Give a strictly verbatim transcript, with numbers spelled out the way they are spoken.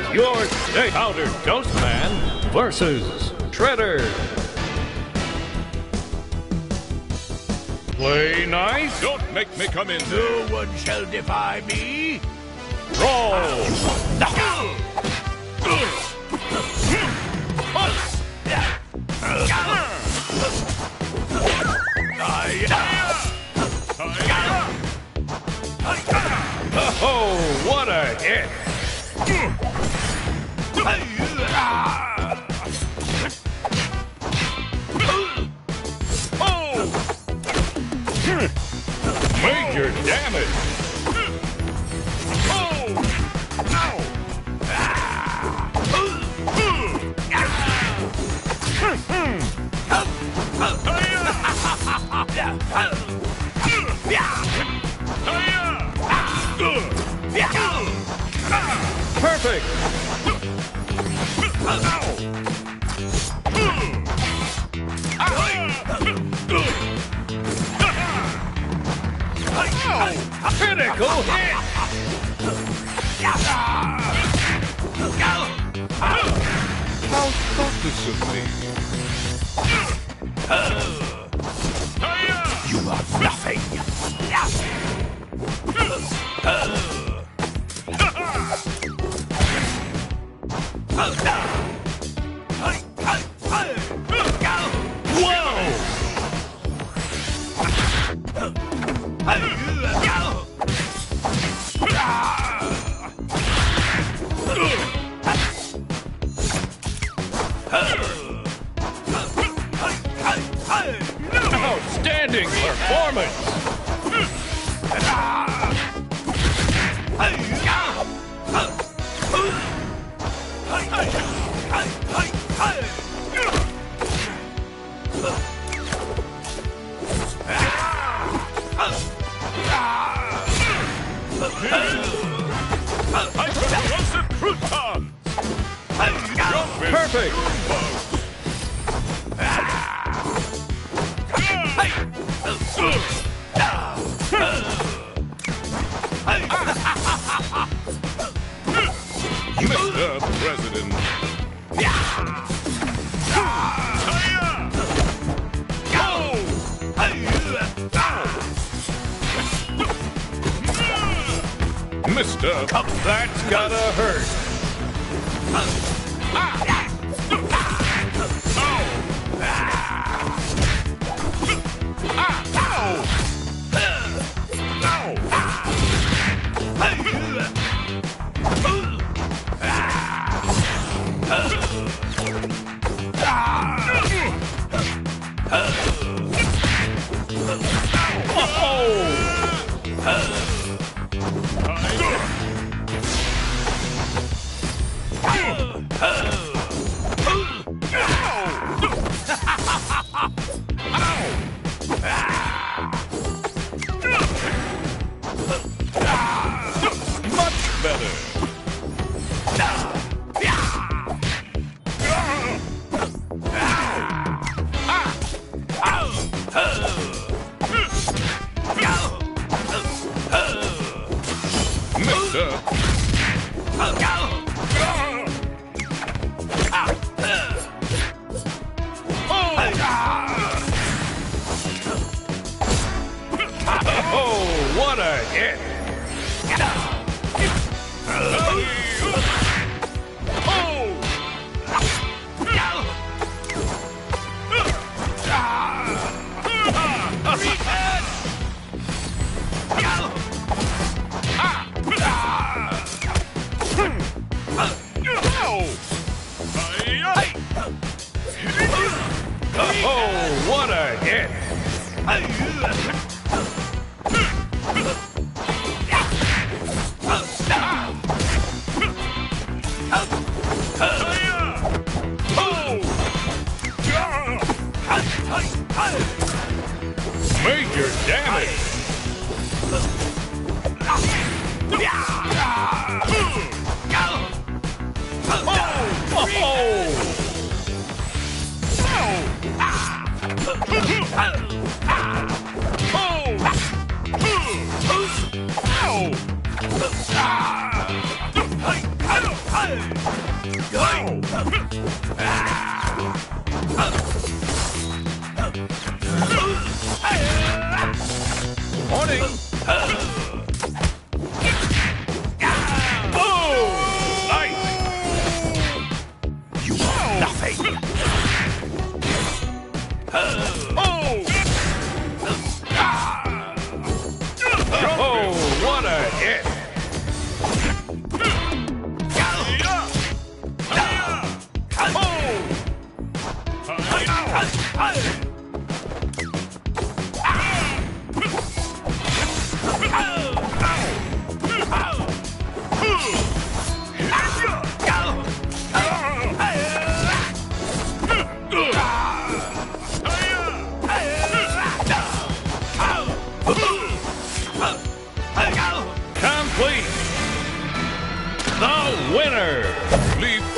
your steak powdered toastman versus Shredder. Play nice. Don't make me come in. No one shall defy me. Brawl. Oh, what a hit! Oh! Major damage! Oh! Ow! Perfect! Critical hit! How thoughtless of me. You are nothing. Outstanding performance! Perfect! Mister President. Mister That's gotta hurt! Much better. Mister Oh, what a hit! Oh, what a hit! Major damage! Oh! Morning. Oh! Nice. You are nothing. Oh! Oh, what a hit! Complete! The winner! Leave